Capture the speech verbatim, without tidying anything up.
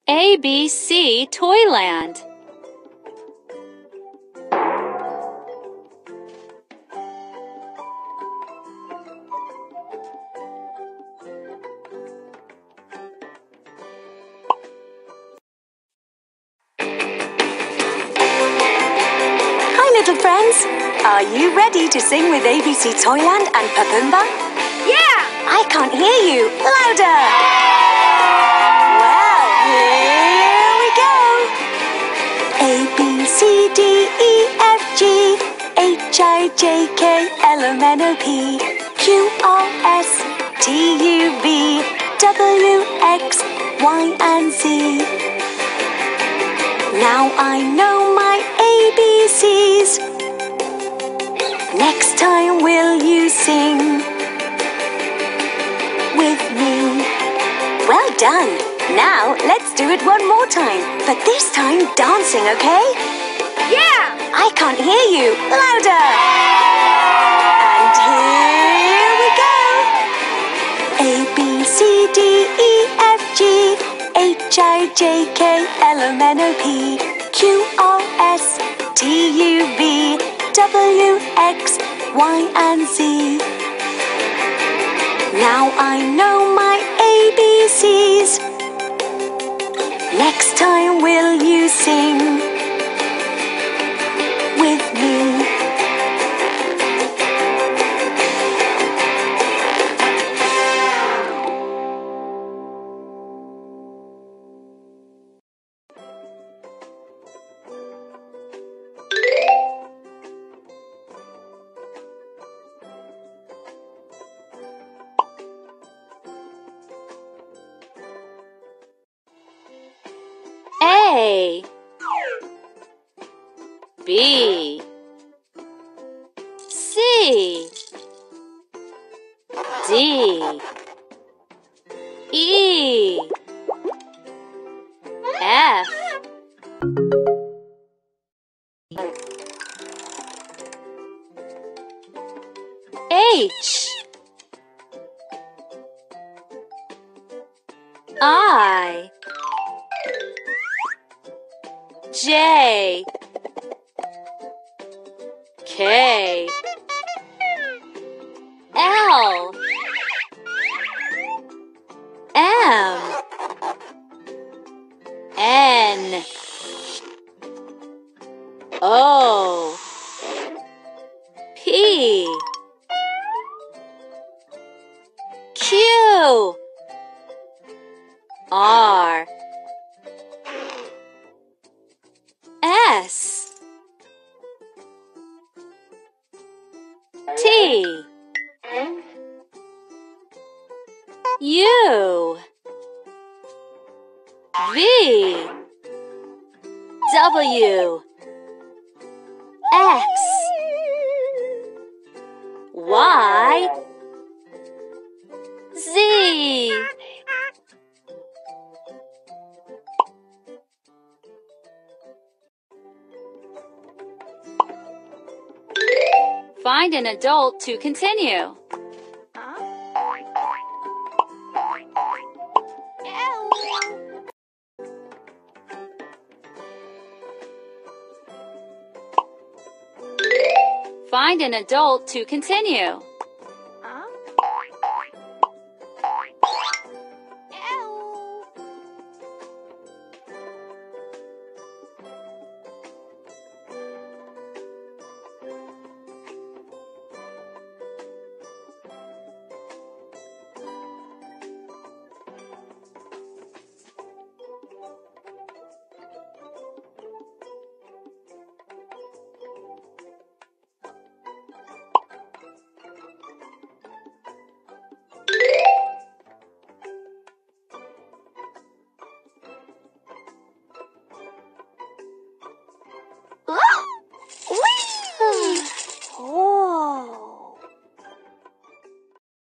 A B C Toyland. Hi little friends, are you ready to sing with A B C Toyland and Papumba? Yeah! I can't hear you. Louder! Well, here we go. A, B, C, D, E, F, G, H, I, J, K, L, M, N, O, P, Q, R, S, T, U, V, W, X, Y, and Z. Now I know my A B Cs. Next time will you sing with me? Well done! Now let's do it one more time, but this time dancing, okay? Yeah! I can't hear you. Louder! And here we go! A, B, C, D, E, F, G, H, I, J, K, L, M, N, O, P, Q, R, S, T, U, V, W, X, Y, and Z. Now I know my A B Cs. Next time will you sing with me? A B C D E F H I J K L M N O P Q R S T U V W X Y Z. Find an adult to continue. Find an adult to continue.